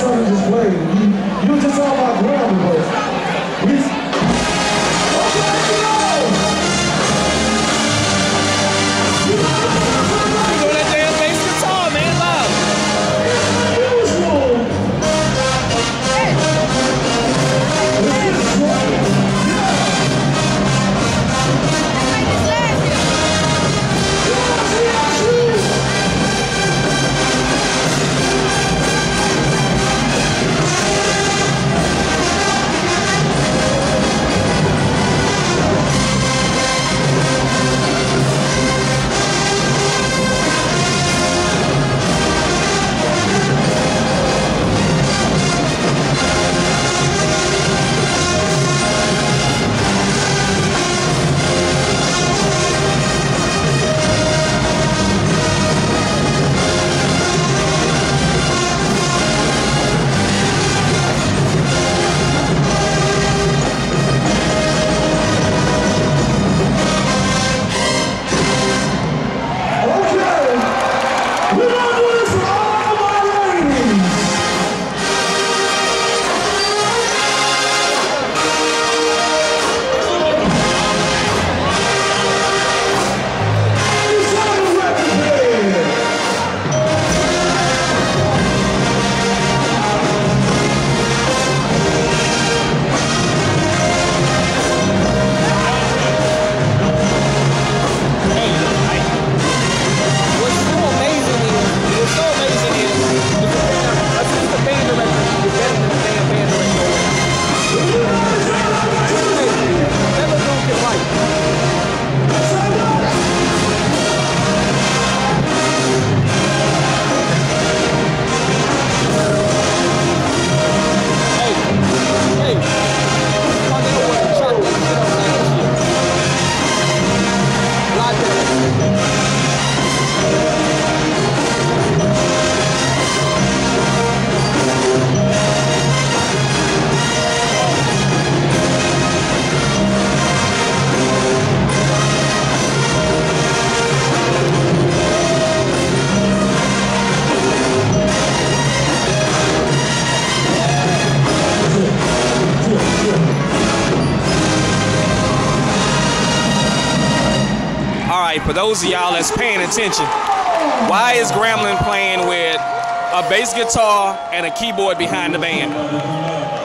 song you just played, you were just talking about Grammy, but we... For those of y'all that's paying attention, why is Grambling playing with a bass guitar and a keyboard behind the band?